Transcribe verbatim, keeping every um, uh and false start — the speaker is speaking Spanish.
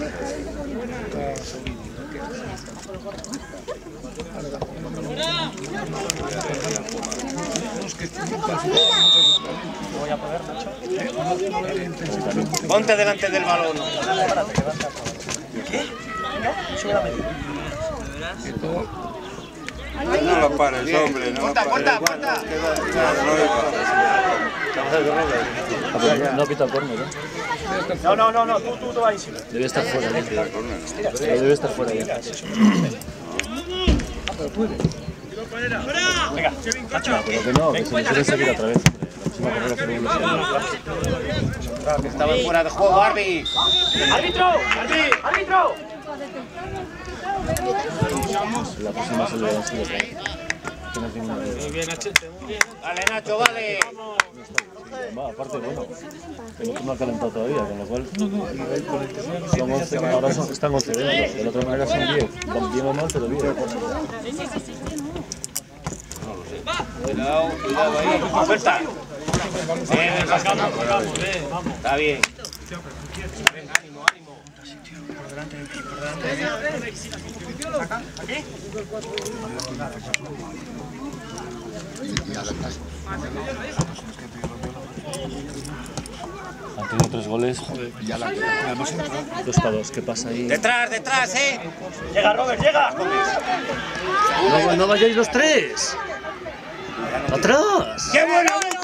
Voy a poder, Nacho. Ponte delante del balón. ¿Qué? No, sube la media. No lo pares, hombre, no lo pares. ¡Puerta, puerta, puerta! No pita el córner, ¿eh? No, no, no, no, tú, tú, tú ahí sí. Debe estar fuera, ¿eh? Debe estar fuera ya. Venga, Nacho. Pero que no, que se me quiere seguir otra vez. Estaba fuera de juego, Arby. ¡Árbitro! ¡Árbitro! La próxima se le da en serio. Muy bien, Nachete, muy bien. Vale, Nacho, vale. Va, aparte, bueno, el otro no ha calentado todavía, con lo cual son once, ahora son, están once, ¿eh? De la otra manera son diez. Van bien o mal, pero diez. Cuidado, cuidado ahí. Oferta. Bien, sacamos, sacamos, bien, vamos. Está bien. Venga, ánimo, ánimo. Por delante, por delante. ¿Aquí? Han tenido tres goles, joder, dos para dos, ¿qué pasa ahí? Detrás, detrás, eh. Llega, Robert, llega. No, no vayáis los tres. ¡Atrás! ¡Qué bueno!